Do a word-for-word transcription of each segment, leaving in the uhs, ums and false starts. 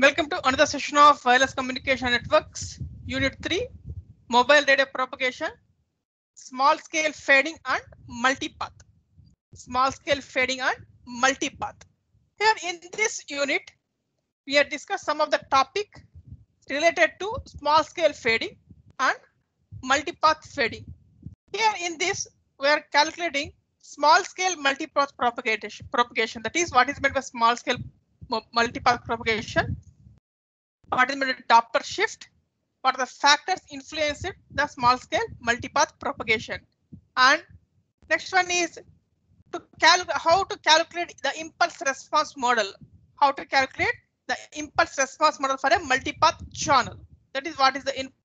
Welcome to another session of Wireless Communication Networks, Unit three, Mobile Radio Propagation, Small Scale Fading and Multipath. Small Scale Fading and Multipath. Here in this unit, we have discussed some of the topic related to small scale fading and multipath fading. Here in this, we are calculating small scale multipath propagation. Propagation. That is what is meant by small scale multipath propagation. What is meant by Doppler shift? What are the factors influencing the small scale multipath propagation? And next one is to calculate how to calculate the impulse response model. How to calculate the impulse response model for a multipath channel. That is what is the input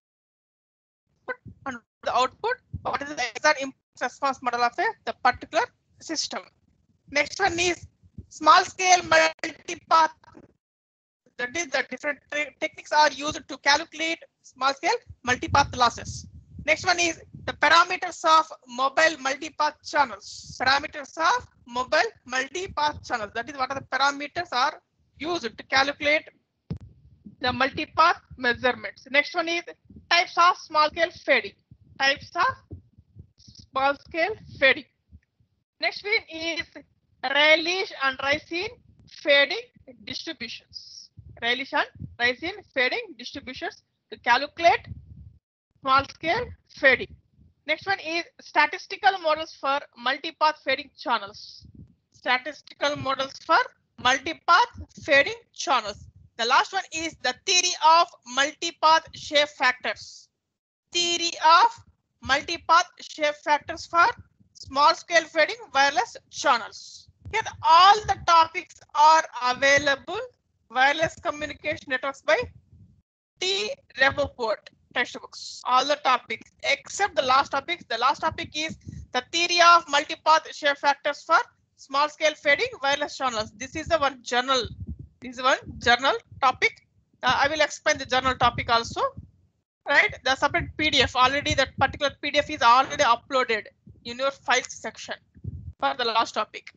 and the output. What is the exact impulse response model of a the particular system. Next one is small scale multipath. That is the different techniques are used to calculate small scale multipath losses. Next one is the parameters of mobile multipath channels. Parameters of mobile multipath channels. That is what are the parameters are used to calculate the multipath measurements. Next one is types of small scale fading. Types of small scale fading. Next one is Rayleigh and Raicine fading distributions. Rayleigh and Raicine fading distributions to calculate small scale fading. Next one is statistical models for multipath fading channels. Statistical models for multipath fading channels. The last one is the theory of multipath shape factors. Theory of multipath shape factors for small scale fading wireless channels. Here all the topics are available. Wireless communication networks by T. Rappaport textbooks. All the topics except the last topic. The last topic is the theory of multipath shape factors for small scale fading wireless channels. This is the one journal. This is one journal topic. Uh, I will explain the journal topic also. Right, the separate P D F already. That particular P D F is already uploaded in your files section for the last topic.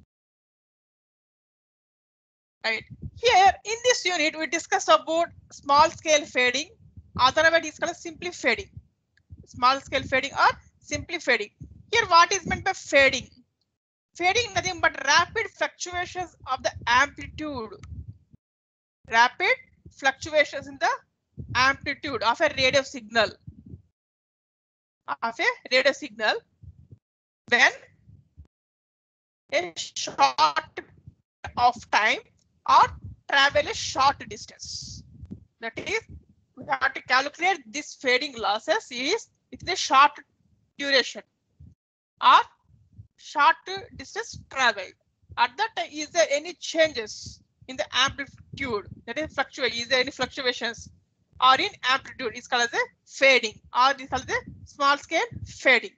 Right. Here in this unit, we discussed about small scale fading. Otherwise, it is called simply fading. Small scale fading or simply fading. Here, what is meant by fading? Fading nothing but rapid fluctuations of the amplitude. Rapid fluctuations in the amplitude of a radio signal. Of a radio signal when a short of time or travel a short distance. That is, we have to calculate this fading losses is within a short duration or short distance traveled. At that time, is there any changes in the amplitude? That is fluctuate. Is there any fluctuations or in amplitude? Is called as a fading or is called as a small scale fading.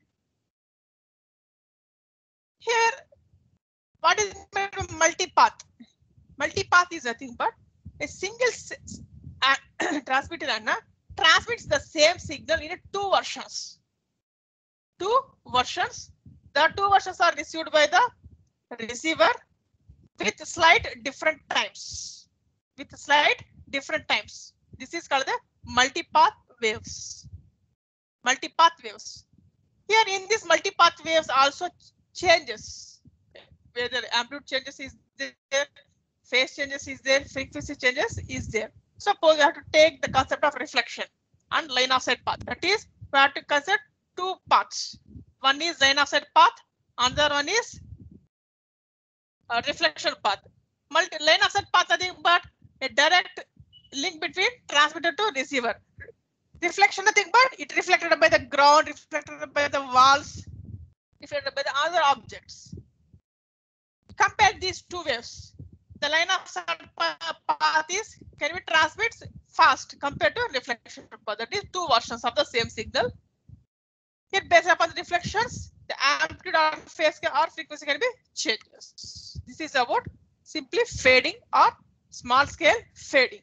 Here, what is multipath? Multipath is nothing but a single uh, transmitter antenna transmits the same signal in two versions. Two versions. The two versions are received by the receiver with slight different times. With slight different times. This is called the multipath waves. Multipath waves. Here in this multipath waves also changes. Whether amplitude changes is there, phase changes is there, frequency changes is there. Suppose we have to take the concept of reflection and line of sight path. That is, we have to consider two paths. One is line of sight path, another one is a reflection path. Multi line of sight path nothing but a direct link between transmitter to receiver. Reflection nothing but it reflected by the ground, reflected by the walls, reflected by the other objects. Compare these two waves. The line of sight path is can be transmits fast compared to reflection path. That is two versions of the same signal. Here, based upon the reflections, the amplitude or phase or frequency can be changes. This is about simply fading or small scale fading.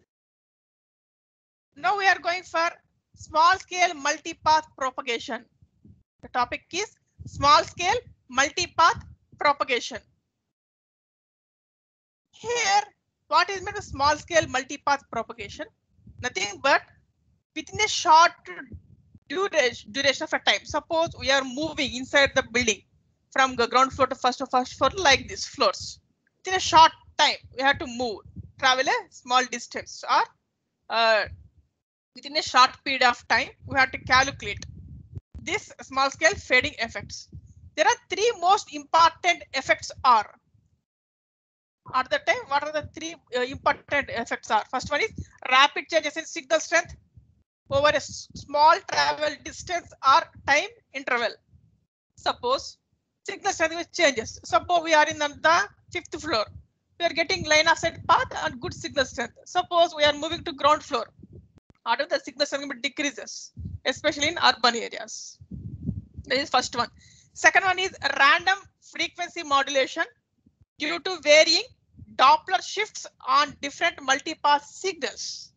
Now we are going for small scale multipath propagation. The topic is small scale multipath propagation. Here What is meant by small scale multipath propagation? Nothing but within a short duration, duration of a time. Suppose we are moving inside the building from the ground floor to first to first floor like this floors. Within a short time, we have to move, travel a small distance, or uh, within a short period of time, we have to calculate this small scale fading effects. There are three most important effects are. At the time, what are the three uh, important effects are? First one is rapid changes in signal strength over a small travel distance or time interval. Suppose signal strength changes. Suppose we are in the fifth floor. We are getting line of sight path and good signal strength. Suppose we are moving to ground floor. Order the signal strength decreases, especially in urban areas. That is first one. Second one is random frequency modulation due to varying Doppler shifts on different multipath signals.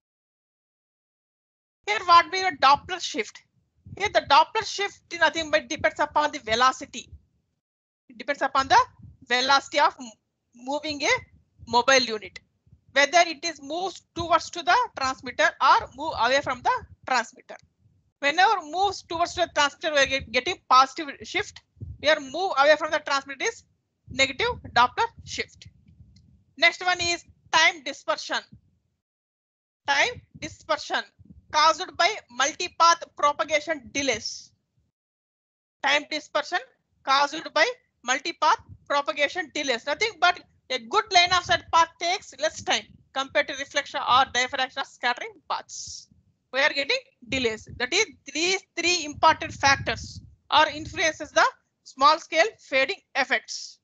Here, what be a Doppler shift? Here, the Doppler shift is nothing but depends upon the velocity. It depends upon the velocity of moving a mobile unit, whether it is moves towards to the transmitter or move away from the transmitter. Whenever moves towards the transmitter, we are getting positive shift. We are move away from the transmitter is negative Doppler shift. Next one is time dispersion. Time dispersion caused by multipath propagation delays. Time dispersion caused by multipath propagation delays. Nothing but a good line of sight path takes less time compared to reflection or diffraction of scattering paths. We are getting delays. That is, these three important factors or influences the small scale fading effects.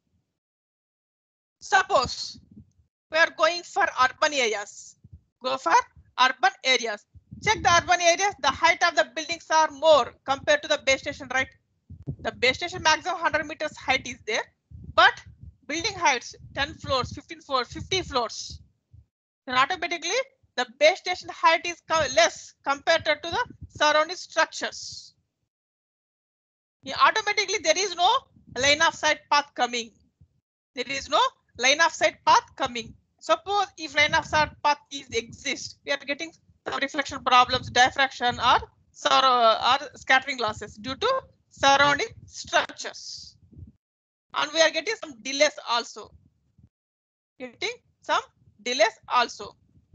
Suppose we are going for urban areas. Go for urban areas. Check the urban areas. The height of the buildings are more compared to the base station, right? The base station maximum one hundred meters height is there, but building heights ten floors, fifteen floors, fifty floors. Then automatically the base station height is less compared to the surrounding structures. Yeah, automatically there is no line of sight path coming. There is no line of sight path coming. Suppose if line of sight path is exists, we are getting some reflection problems, diffraction or, or scattering losses due to surrounding structures. And we are getting some delays also. Getting some delays also.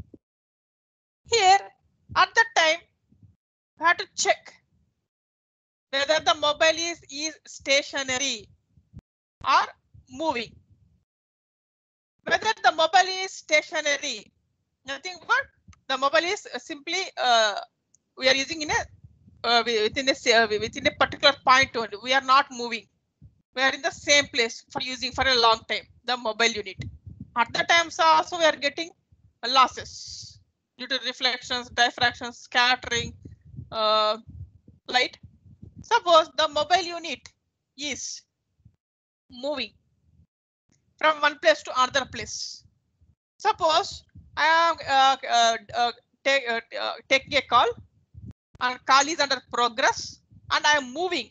Here at the time, we have to check whether the mobile is, is stationary or moving. Whether the mobile is stationary, nothing but the mobile is simply uh, we are using in a uh, within a within a particular point only. We are not moving. We are in the same place for using for a long time. The mobile unit. At the times also we are getting losses due to reflections, diffractions, scattering, uh, light. Suppose the mobile unit is moving from one place to another place. Suppose I am uh, uh, uh, take, uh, uh, taking a call and call is under progress and I am moving.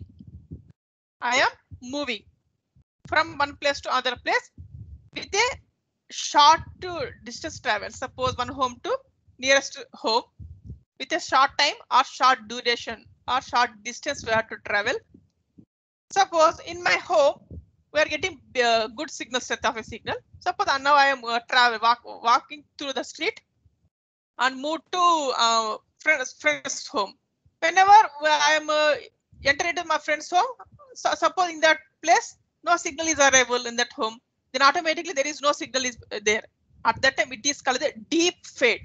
I am moving from one place to other place with a short to distance travel. Suppose one home to nearest home with a short time or short duration or short distance we have to travel. Suppose in my home we are getting uh, good signal strength of a signal. Suppose now I am uh, travel walk, walking through the street and move to uh, friend's friend's home. Whenever I am uh, enter into my friend's home, so suppose in that place no signal is available in that home, then automatically there is no signal is there. At that time it is called the deep fade.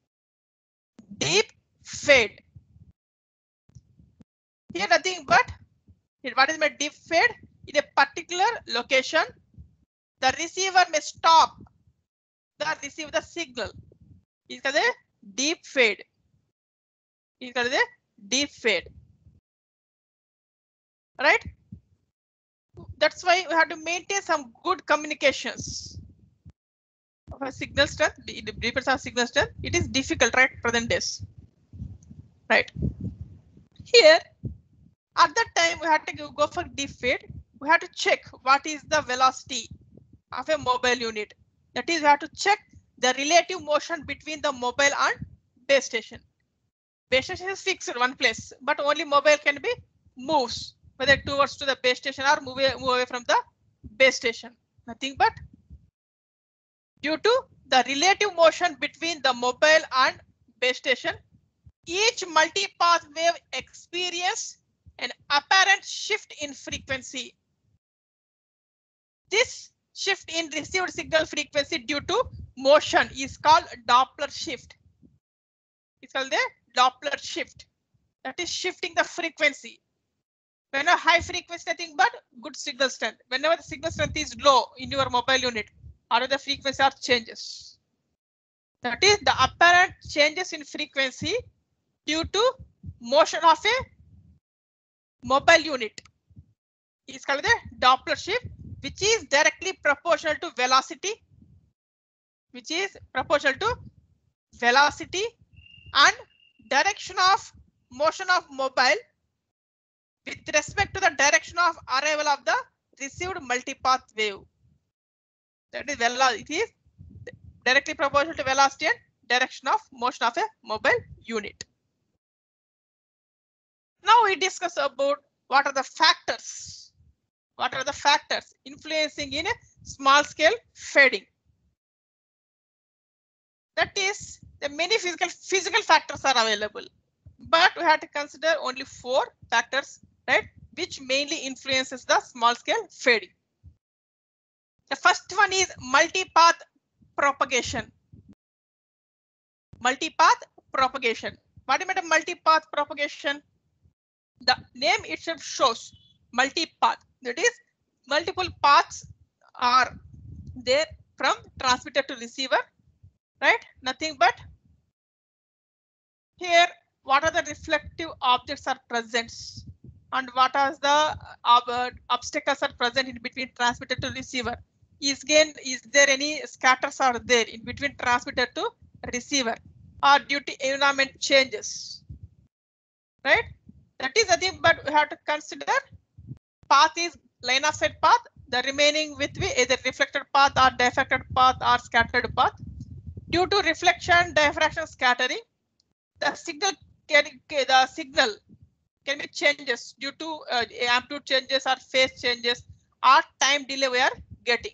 Deep fade. Here nothing but here what is my deep fade? In a particular location, the receiver may stop the receive the signal. It's called a deep fade. It's called a deep fade. Right? That's why we have to maintain some good communications. Of signal strength, it depends on signal strength. It is difficult, right? Present days. Right. Here, at that time, we had to go for deep fade. We have to check what is the velocity of a mobile unit. That is, we have to check the relative motion between the mobile and base station. Base station is fixed one place, but only mobile can be moves, whether towards to the base station or move away, move away from the base station. Nothing but due to the relative motion between the mobile and base station, each multipath wave experience an apparent shift in frequency. This shift in received signal frequency due to motion is called Doppler shift. It's called the Doppler shift. That is shifting the frequency. When a high frequency, nothing but good signal strength. Whenever the signal strength is low in your mobile unit, or the frequency are changes. That is the apparent changes in frequency due to motion of a mobile unit. It's called the Doppler shift, which is directly proportional to velocity, which is proportional to velocity and direction of motion of mobile with respect to the direction of arrival of the received multipath wave. That is velocity. It is directly proportional to velocity and direction of motion of a mobile unit. Now we discuss about what are the factors. What are the factors influencing in a small scale fading? That is, the many physical physical factors are available, but we have to consider only four factors, right, which mainly influences the small scale fading. The first one is multipath propagation. Multipath propagation. What do you mean multipath propagation? The name itself shows multipath. That is, multiple paths are there from transmitter to receiver, right? Nothing but here, what are the reflective objects are present and what are the uh, obstacles are present in between transmitter to receiver? Is again, is there any scatters are there in between transmitter to receiver or due to environment changes, right? That is nothing but we have to consider path is line of sight path, the remaining with either reflected path or diffracted path or scattered path. Due to reflection, diffraction, scattering, the signal can the signal can be changes due to uh, amplitude changes or phase changes or time delay we are getting.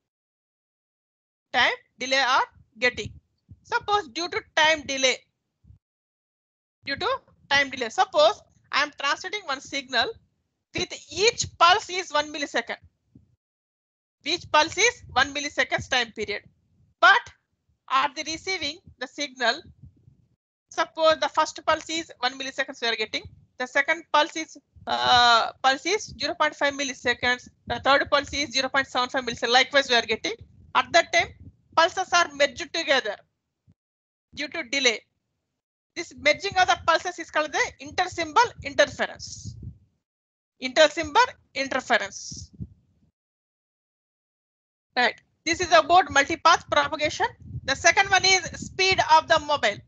Time delay are getting. Suppose due to time delay, due to time delay, suppose I am transmitting one signal with each pulse is one millisecond. Each pulse is one millisecond time period. But at the receiving the signal, suppose the first pulse is one milliseconds we are getting. The second pulse is uh, pulse is zero point five milliseconds. The third pulse is zero point seven five milliseconds. Likewise, we are getting. At that time, pulses are merged together due to delay. This merging of the pulses is called the intersymbol interference. Intersymbol interference. Right. This is about multipath propagation. The second one is speed of the mobile.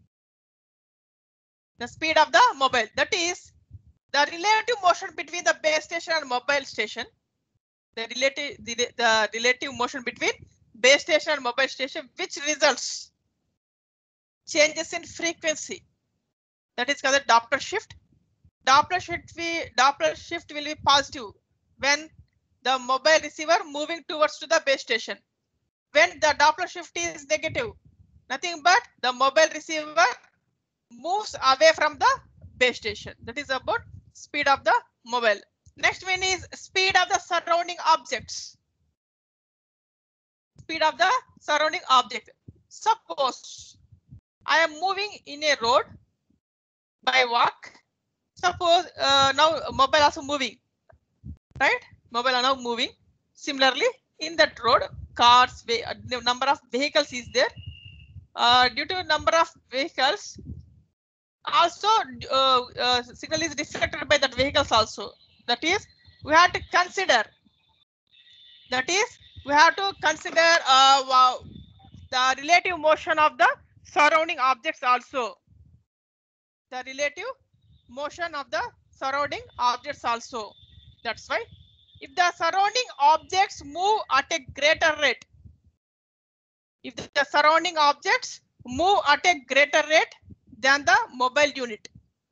The speed of the mobile. That is the relative motion between the base station and mobile station. The relative the, the relative motion between base station and mobile station, which results changes in frequency. That is called the Doppler shift. Doppler shift we Doppler shift will be positive when the mobile receiver moving towards to the base station. When the Doppler shift is negative, nothing but the mobile receiver moves away from the base station. That is about speed of the mobile. Next one is speed of the surrounding objects. Speed of the surrounding object. Suppose I am moving in a road by walk. Suppose uh, now mobile also moving, right? Mobile are now moving. Similarly, in that road, cars, the number of vehicles is there. Uh, due to number of vehicles, also uh, uh, signal is reflected by that vehicles also. That is, we have to consider. That is, we have to consider uh, wow, the relative motion of the surrounding objects also. The relative motion of the surrounding objects also. That's why if the surrounding objects move at a greater rate, if the surrounding objects move at a greater rate than the mobile unit.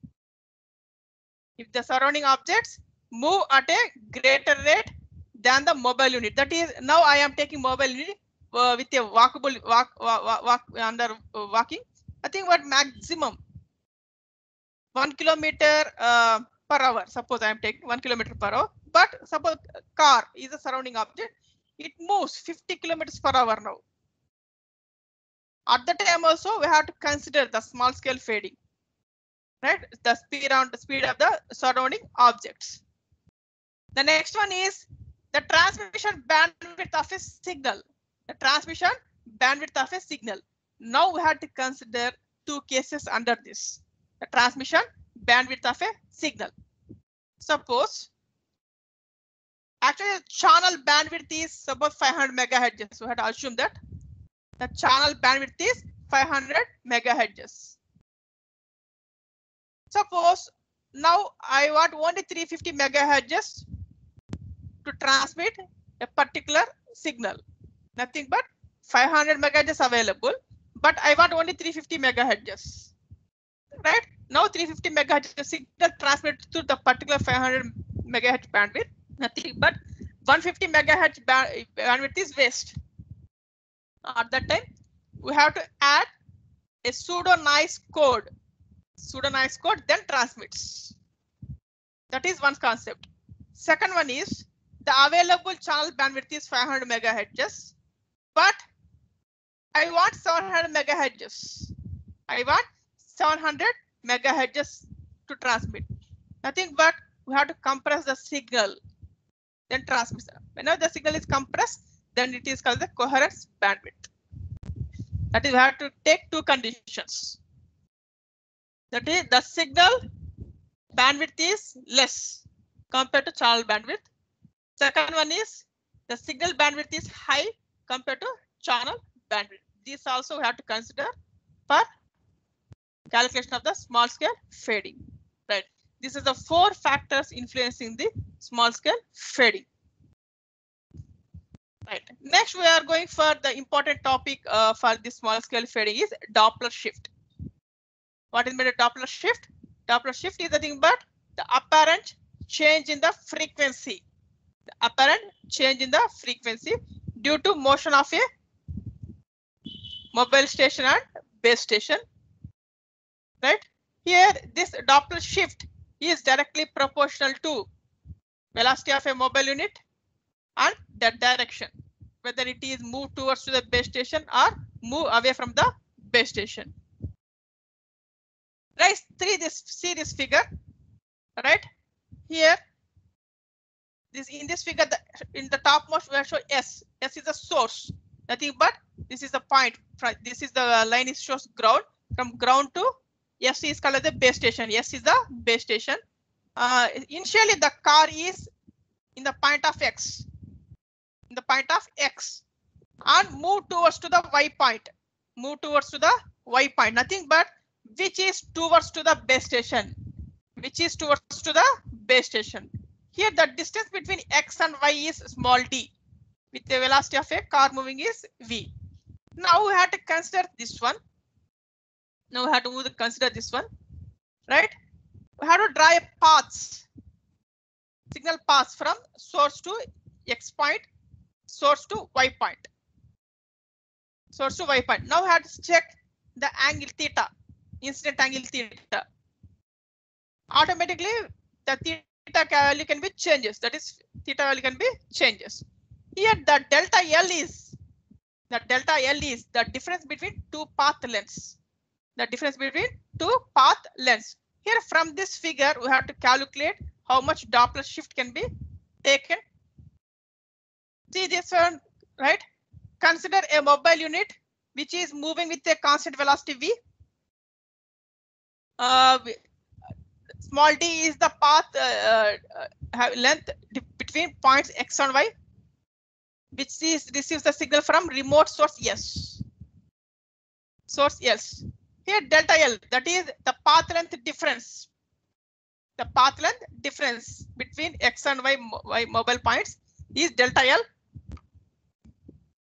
If the surrounding objects move at a greater rate than the mobile unit. That is, now I am taking mobile unit uh, with a walkable walk, walk, walk under uh, walking. I think what maximum one kilometer uh, per hour. Suppose I am taking one kilometer per hour, but suppose car is a surrounding object. It moves fifty kilometers per hour now. At the time also we have to consider the small scale fading, right? The speed on the speed of the surrounding objects. The next one is the transmission bandwidth of a signal. The transmission bandwidth of a signal. Now we have to consider two cases under this. The transmission bandwidth of a signal. Suppose actually the channel bandwidth is about five hundred megahertz. So we have to assume that the channel bandwidth is five hundred megahertz. Suppose now I want only three hundred fifty megahertz to transmit a particular signal. Nothing but five hundred megahertz available, but I want only three hundred fifty megahertz. Right now, three hundred fifty megahertz signal transmit to the particular five hundred megahertz bandwidth. Nothing but one hundred fifty megahertz bandwidth is waste. At that time, we have to add a pseudo noise code. Pseudo noise code then transmits. That is one concept. Second one is the available channel bandwidth is five hundred megahertz, but I want seven hundred megahertz. I want seven hundred megahertz to transmit. Nothing but we have to compress the signal, then transmit. Whenever the signal is compressed, then it is called the coherence bandwidth. That is, we have to take two conditions. That is, the signal bandwidth is less compared to channel bandwidth. Second one is the signal bandwidth is high compared to channel bandwidth. These also we have to consider for calculation of the small scale fading. Right. This is the four factors influencing the small scale fading. Right. Next, we are going for the important topic uh, for the small scale fading is Doppler shift. What is meant a Doppler shift? Doppler shift is nothing but the apparent change in the frequency. The apparent change in the frequency due to motion of a mobile station and base station. Right here, this Doppler shift is directly proportional to velocity of a mobile unit and that direction, whether it is moved towards to the base station or move away from the base station. Right, see this, see this figure, right here. This in this figure, the, in the topmost we have shown S. S is the source, nothing but this is the point. This is the line is shows ground. From ground to S is called the base station. S is the base station. Uh, initially, the car is in the point of X. In the point of X, and move towards to the Y point. Move towards to the Y point. Nothing but which is towards to the base station. Which is towards to the base station. Here the distance between X and Y is small d, with the velocity of a car moving is V. Now we have to consider this one. Now we have to move to consider this one, right? We have to draw a paths, signal paths from source to X point, source to Y point, source to Y point. Now we have to check the angle theta, incident angle theta. Automatically, the theta value can be changes. That is, theta value can be changes. Here, the delta L is the delta L is the difference between two path lengths. The difference between two path lengths. Here, from this figure, we have to calculate how much Doppler shift can be taken. See this one, right? Consider a mobile unit which is moving with a constant velocity v. Uh, small d is the path uh, uh, length between points X and Y, which is receives the signal from remote source S. Source S. Here delta L, that is the path length difference. The path length difference between X and Y, y mobile points is delta L.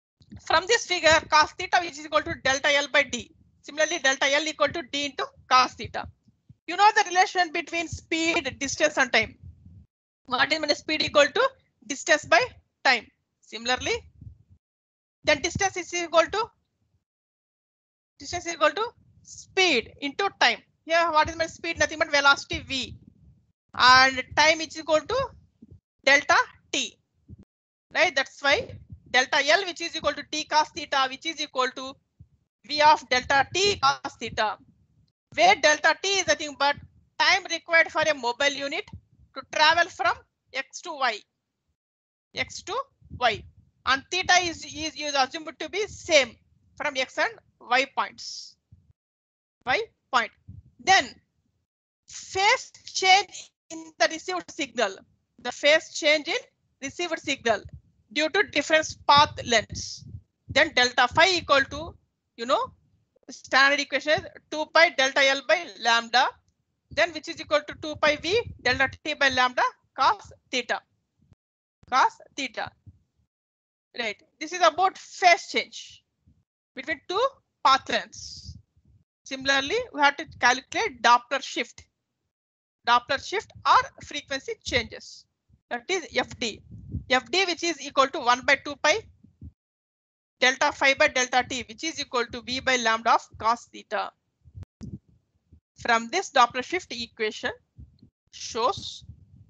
from this figure, cos theta which is equal to delta L by D. Similarly, delta L equal to D into cos theta. You know the relation between speed, distance and time. What is speed equal to distance by time? Similarly, then distance is equal to distance is equal to speed into time. Here, what is my speed? Nothing but velocity v, and time is equal to delta t. Right? That's why delta L which is equal to t cos theta, which is equal to v of delta t cos theta, where delta t is nothing but time required for a mobile unit to travel from x to y, x to y, and theta is, is, is assumed to be same from x and y points, y point. Then phase change in the received signal, the phase change in received signal due to different path lengths. Then delta phi equal to, you know, standard equation is two pi delta L by lambda, then which is equal to two pi v delta t by lambda cos theta, cos theta. Right. This is about phase change between two path lengths. Similarly, we have to calculate Doppler shift, Doppler shift or frequency changes. That is F D. F D which is equal to one by two pi delta phi by delta t, which is equal to v by lambda of cos theta. From this Doppler shift equation shows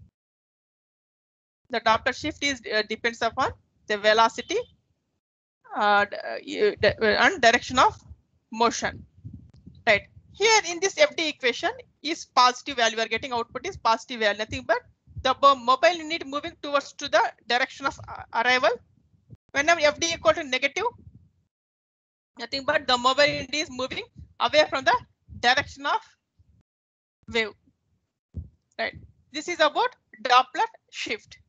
the Doppler shift is uh, depends upon the velocity uh, and direction of motion. Right. Here in this F D equation is positive value. We are getting output is positive value, nothing but the mobile unit moving towards to the direction of arrival. Whenever F D equal to negative, nothing but the mobile unit is moving away from the direction of wave. Right. This is about Doppler shift.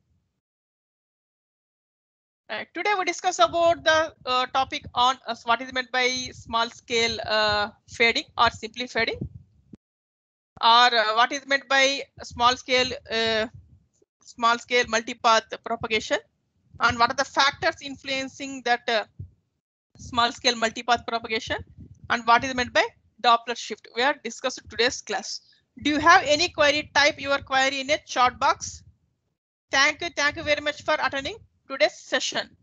Right. Today we discuss about the uh, topic on uh, what is meant by small scale uh, fading or simply fading, or uh, what is meant by small scale uh, small scale multipath propagation, and what are the factors influencing that uh, small scale multipath propagation, and what is meant by Doppler shift. We are discussing today's class. Do you have any query? Type your query in a chat box. Thank you. Thank you very much for attending today's session.